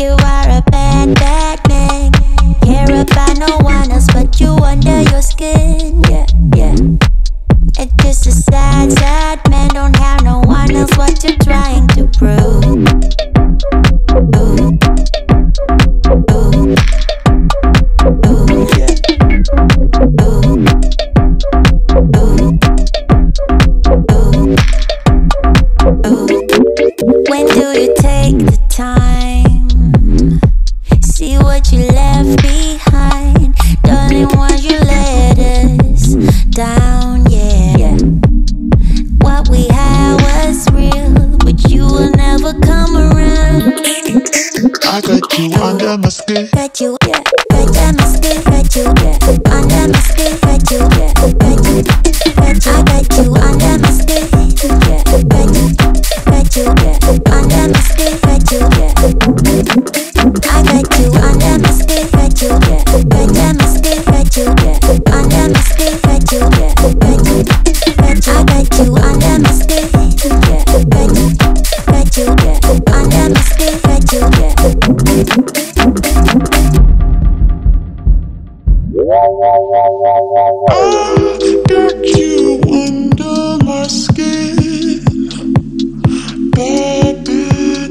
you are a bad, bad man. Care about no one else but you under your skin. Yeah, yeah. It's just a sad, sad man. Don't have no one else. What you trying to prove? Ooh. Ooh. Ooh. Yeah. Ooh. Ooh. Ooh. Ooh. When do you take the time? See what you left behind. Darling, why you let us down, yeah. What we had was real, but you will never come around. I got you under my skin. Got you, yeah. Got my skin, got you, yeah. Under my skin, got you, yeah. Got you, got you. I got you under my skin, yeah. Got you, yeah. Under my skin, got you, yeah. I got you under my skin, got you, yeah. Got my skin, got you, yeah. Under my skin, got you, yeah. Got you, got you. I got you under my skin, yeah. Got you, yeah. Under my skin, got you, yeah. I got you under my skin, baby.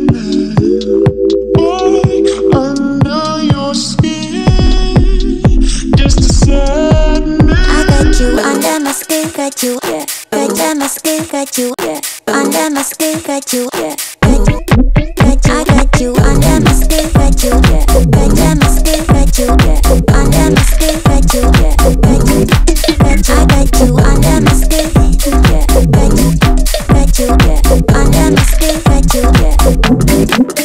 Under your skin, just a sad man. I got you under my skin, got you, yeah. Got my skin, got you, yeah. Under my skin, got you, yeah. Got you. I got you under my skin, got you, yeah. Got my skin, got you, yeah. Under my skin, got you, yeah. Got you. I got you under my skin, yeah. Got you, yeah. Under my skin, got you, yeah.